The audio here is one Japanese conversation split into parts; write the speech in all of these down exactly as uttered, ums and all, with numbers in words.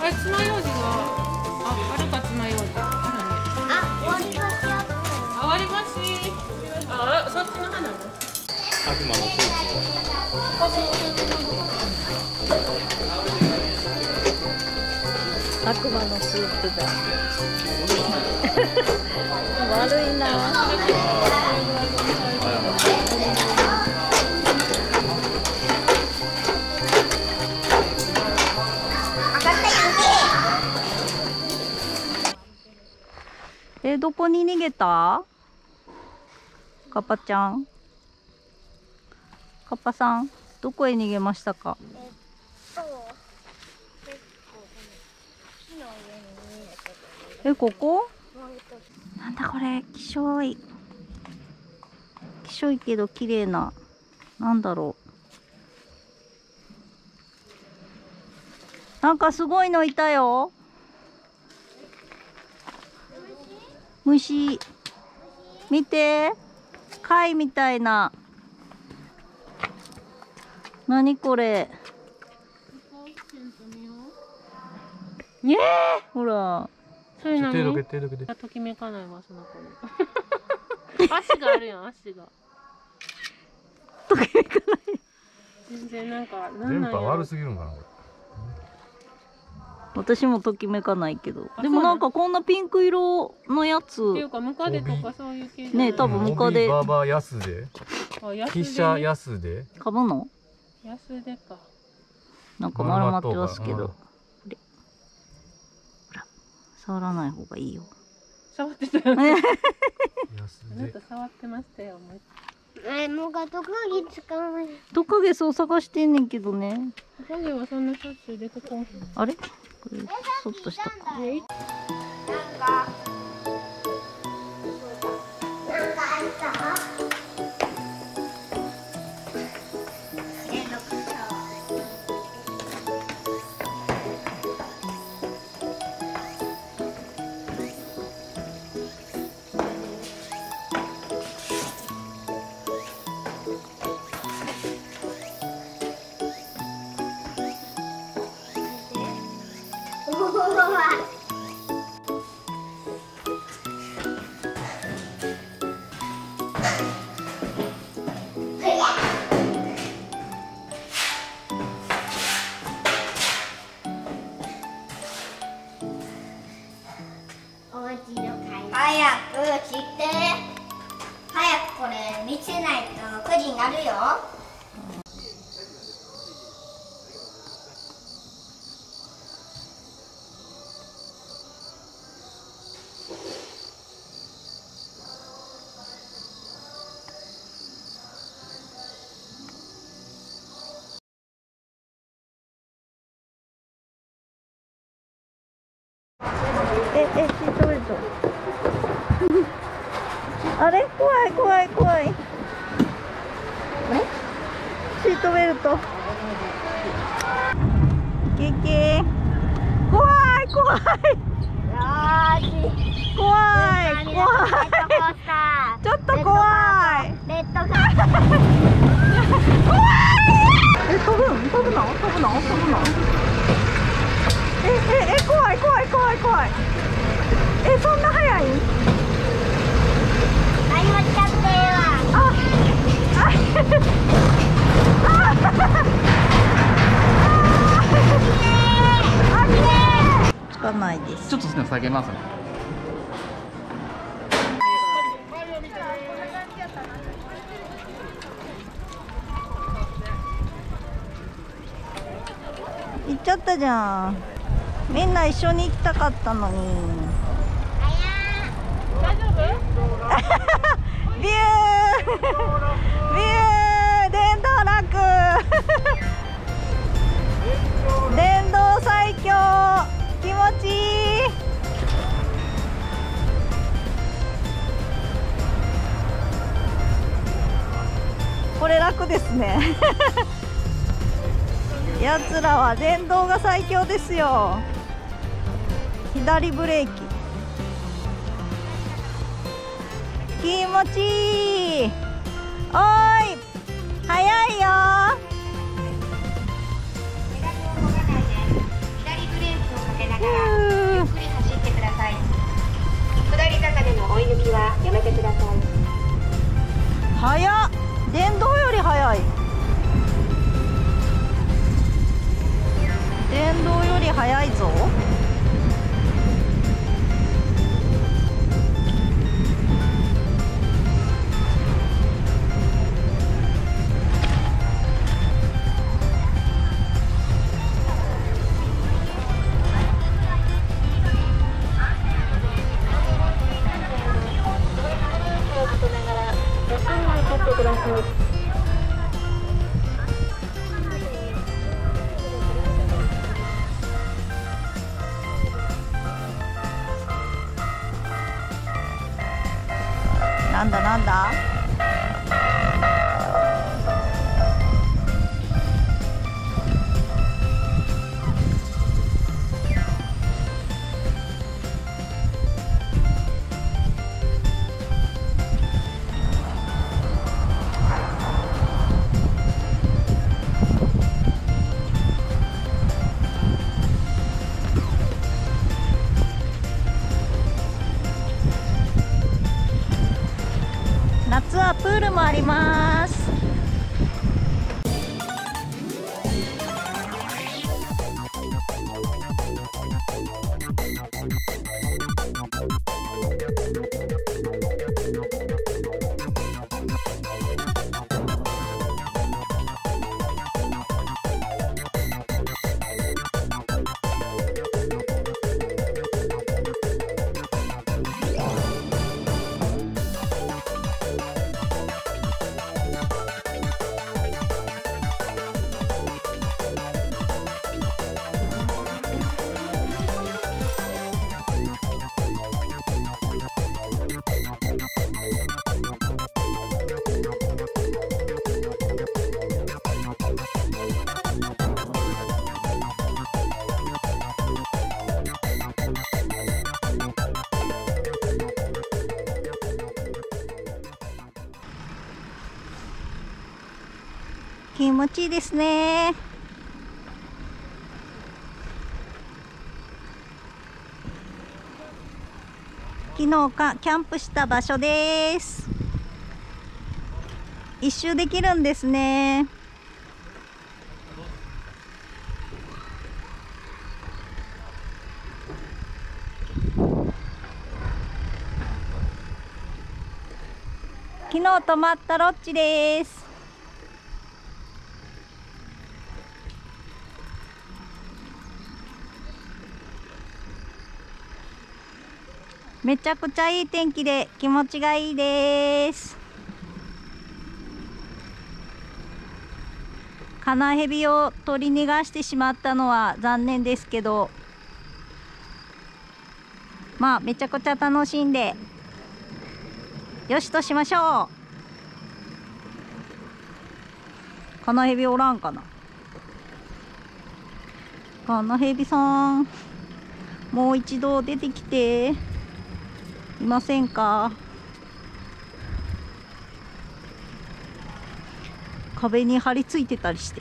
え、爪楊枝が、あ、あるか爪楊枝。 あ、割り箸あった。 あ、割り箸。あ、そっちの花も。 悪魔のスー悪魔のスープだ。悪いな。え、どこに逃げた？カッパちゃん。カッパさん、どこへ逃げましたか？え、ここ？なんだこれ、きしょい。きしょいけど綺麗な。なんだろう。なんかすごいのいたよ。虫。見て。貝みたいな。なにこれ。ねえ、ほら。 それ何？ 手どけ手どけて。 ときめかないわ、その子に。足があるやん、足が。 ときめかない。 全然なんか、なん電なんやろ。 波悪すぎるんかな、これ。 私もときめかないけど。でもなんかこんなピンク色のやつ。 っていうか、ムカデとかそういう系じゃない。 ね、多分ムカデ。 ババヤスで。 あ、安汽車ヤスで。 かぶの？ 安でか。 なんか丸まってますけど。ほら、触らない方がいいよ。 触ってたよね。 ヤスあなで。 た触ってましたよ。 え、もうがトカゲ使わない。 トカゲそう探してんねんけどね。 トカゲはそんなしょっちゅう出てこん。 あれ？これそっとしたか。 なんか。なんかあった。早くして。早くこれ見せないとくじになるよ。 え、え、シートベルト。あれ、怖い、怖い、怖い。シートベルト。ケケ。怖い、怖い。 よーし。 怖い、怖い。ちょっと怖い。 レッドカー。 怖い。え、飛ぶ、飛ぶの、飛ぶの、飛ぶの。え、え、え、怖い、怖い、怖い、怖い。え、そんな速い？ ありまっちゃってるわ。 あ、あ、あ、つかないです。 ちょっと下げますね。 行っちゃったじゃん。みんな一緒に行きたかったのに。 大丈夫？ ビュービュー電動楽電動最強気持ちいい。これ楽ですねやつらは電動が最強ですよ。左ブレーキ気持ちいい。おーい、速いよ。 左ブレーキをかけ早いぞ。なんだなんだ。夏はプールもあります。気持ちいいですね。昨日かキャンプした場所です。一周できるんですね。昨日泊まったロッジです。めちゃくちゃいい天気で気持ちがいいです。カナヘビを取り逃がしてしまったのは残念ですけど、まあめちゃくちゃ楽しんでよしとしましょう。カナヘビおらんかな。カナヘビさん、もう一度出てきて。いませんか。壁に張り付いてたりして。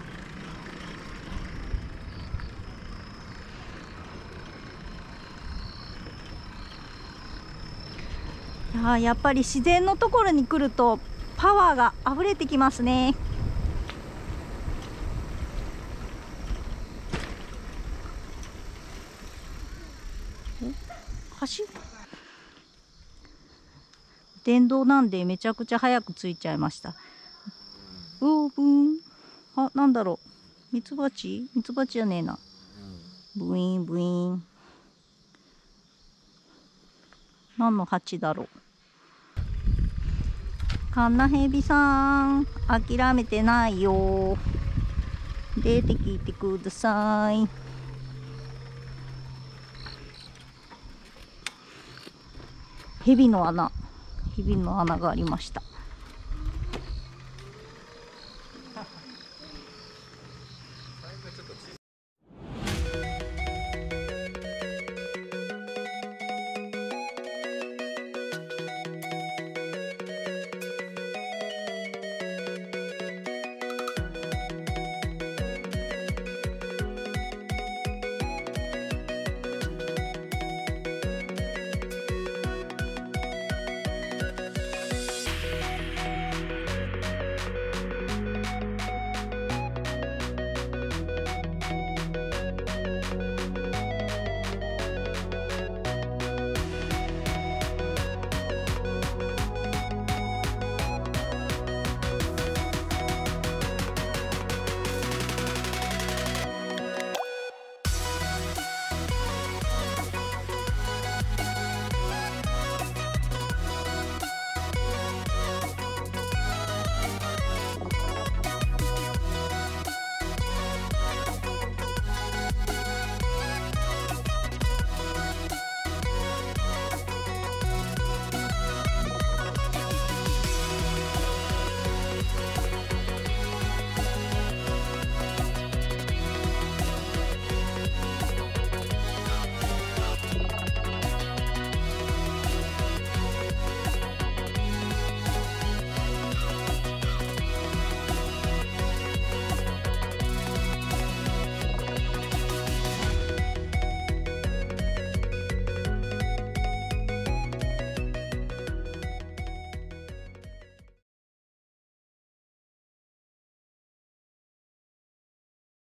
いや、やっぱり自然のところに来るとパワーがあふれてきますね。橋電動なんでめちゃくちゃ早く着いちゃいました。うーぶん。あ、なんだろう。ミツバチ？ミツバチじゃねえな。ブイーンブイーン。何の蜂だろう。カナヘビさん、諦めてないよ。出てきてください。ヘビの穴。ヘビの穴がありました。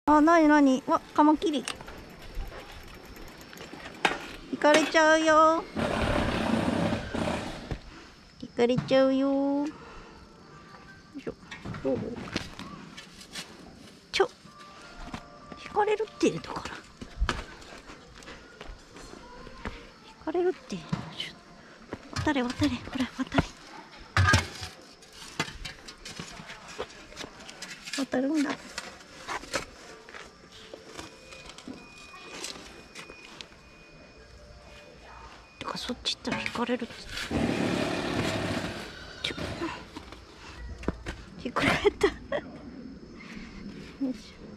あ、なになに、わ、カマキリ。引かれちゃうよ。引かれちゃうよ。よいしょ。どう？ちょ。引かれるってだから。引かれるって。渡れ渡れ、ほら渡れ。渡るんだ。てかそっち行ったら引かれるっつってちょ引かれたよいしょ。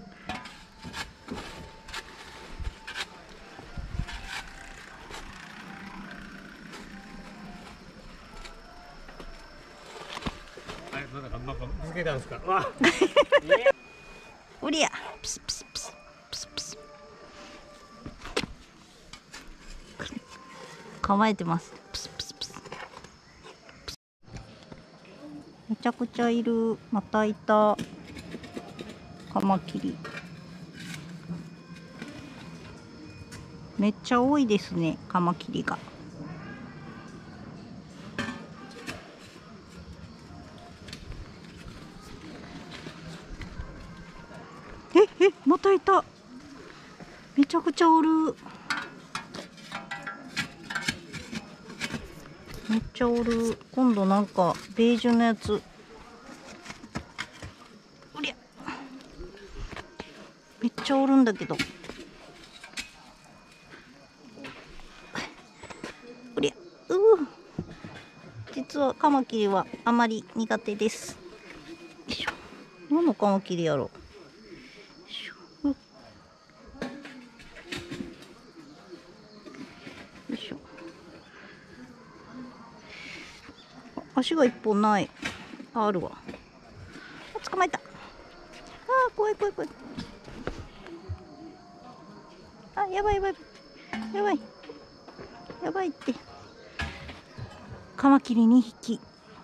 つけたんですか。わ。 おりゃ。プスプスプスプスプス。構えてます。プスプスプス。めちゃくちゃいる。またいた。カマキリ。めっちゃ多いですね。カマキリが。ええ、またいた。めちゃくちゃおる。めっちゃおる。今度なんかベージュのやつ。おりゃ。めっちゃおるんだけど。おりゃ。うう。実はカマキリはあまり苦手です。よいしょ。何のカマキリやろう。足が一本ない。あ、あるわ。あ、捕まえた。あー、怖い怖い怖い。あ、やばいやばい。やばい。やばいって。カマキリにひき。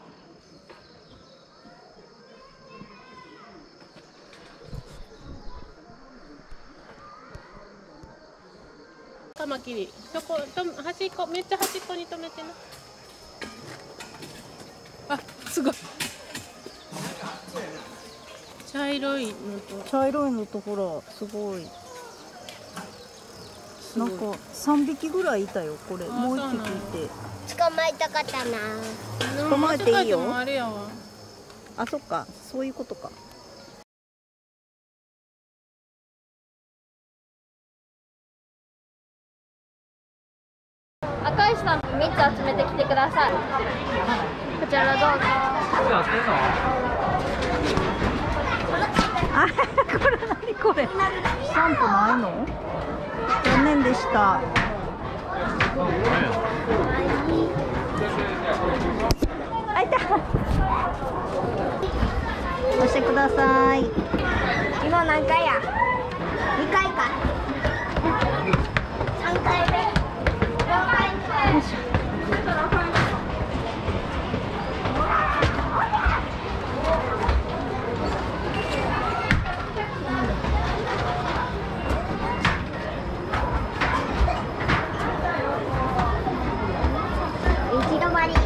カマキリ、そこ、と、端っこ、めっちゃ端っこに止めてな。あ、すごい。茶色いのと。 茶色いのとほら、すごい。なんか三匹ぐらいいたよ、これ。もう一匹いて。 捕まえたかったな。 捕まえていいよ。 もあれやわ。 あ、そっか、そういうことか。 赤石さんみっつ集めてきてください。こちらどうぞ。 あ、これ何これ。スタンプないの？残念でした。あ、いた。押してください。 今何回や？にかいか。さんかいめ。よんかいめ。 よいしょ。 行き止まり。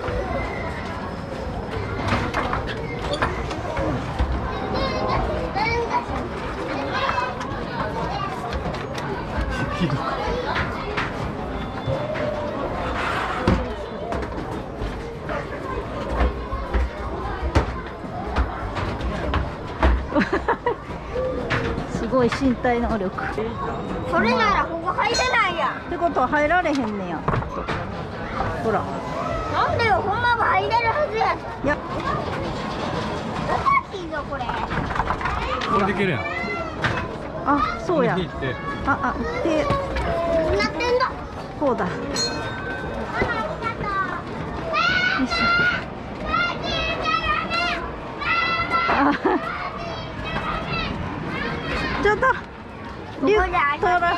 ひどく。 すごい身体能力。 それならここ入れないやん。 ってことは入られへんねや。ほら。 なんでよ、ほんまは入れるはずや。 いや。 大きいぞこれ。 これできるやん。 あ、そうや。 これで切ってあ、あ、で、 なってんだ。 こうだ。よいしょ。あ、ちょっと。リュここであげて。 トラ。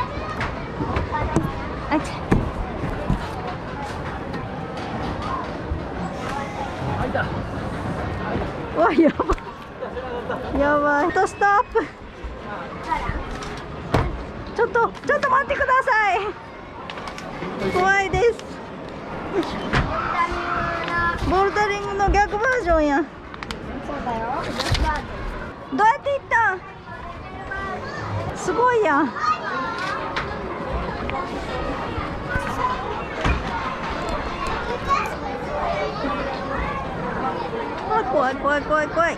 あちゃ。 うわ、やばいやばい。とストップ。ちょっとちょっと待ってください。怖いです。ボルダリングの逆バージョンや。 そうだよ。 どうやって行ったん？すごいやん。あ、怖い怖い怖い怖い。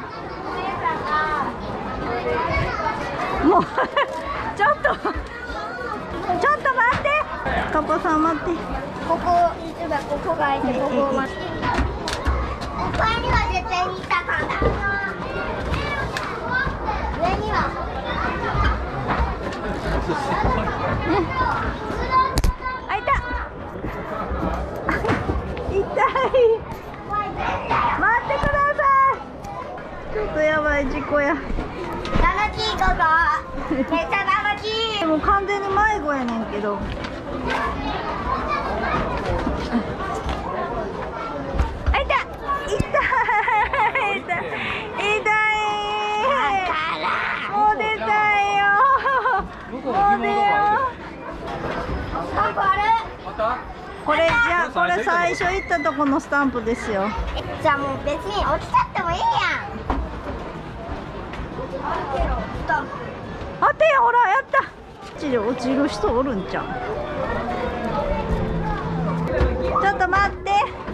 もうちょっとちょっと待って。カッパさん待って。 ここ、実はここが開いて、ここを待って。ここには絶対にいたからだ。上には。 あ、いた。痛い。待ってください。ちょっとやばい事故や。 楽しいここ。めっちゃ楽しい。 でも完全に迷子やねんけど。あ、いた。痛い。痛い。痛い。もう出たいよ。もう出よう。 スタンプある？ これじゃあこれ最初行ったとこのスタンプですよ。 じゃあもう別に落ちちゃってもいいやん。スタンプ。 あてや、ほらやった。こっちで落ちる人おるんちゃう？ちょっと待って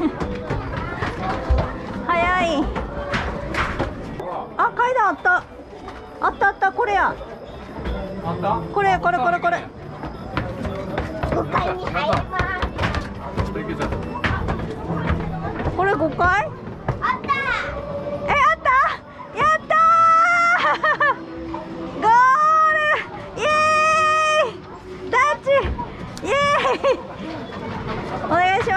早い。あ、階段あった。あったあった。これや。 あった？ これこれこれこれ。 ごかいに入ります。 これごかい？ あった。 え、あった。やったーゴール。イエーイタッチ。イエーイお願いします。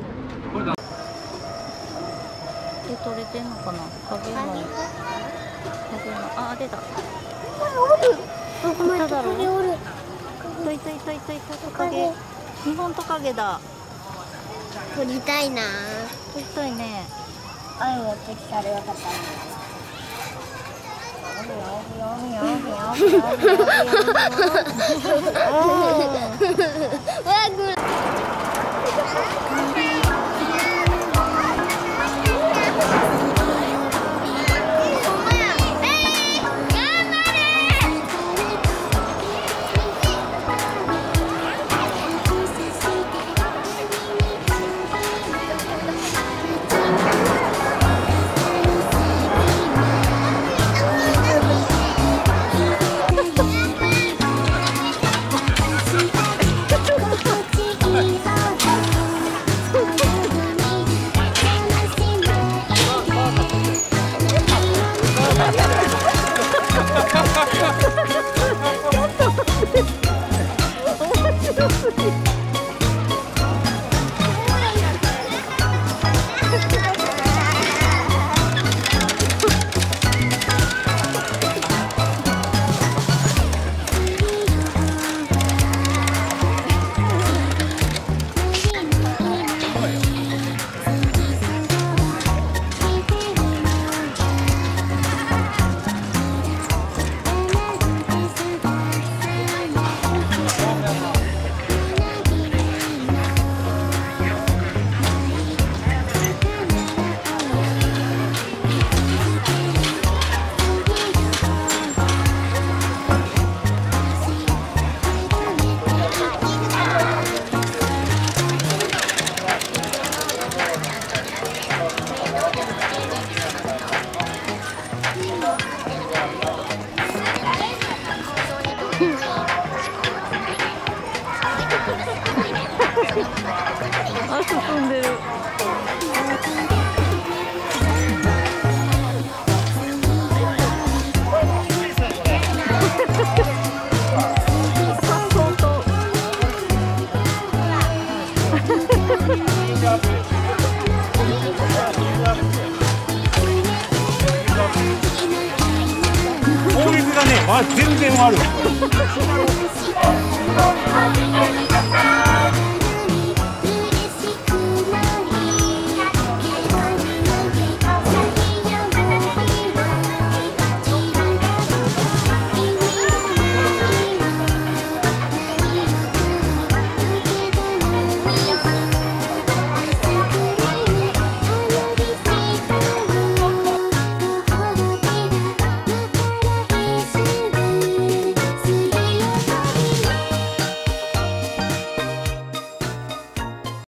手取れてんのかな。影の影のあ、出た。 どこまでトカゲおる。 トイトイトイトイト影。日本トカゲだ。 撮りたいな。 撮りたいね。 あい持ってきたらよかったね。わあ、ぐる。 あ、進んでる。 効率がね、まあ、全然悪い。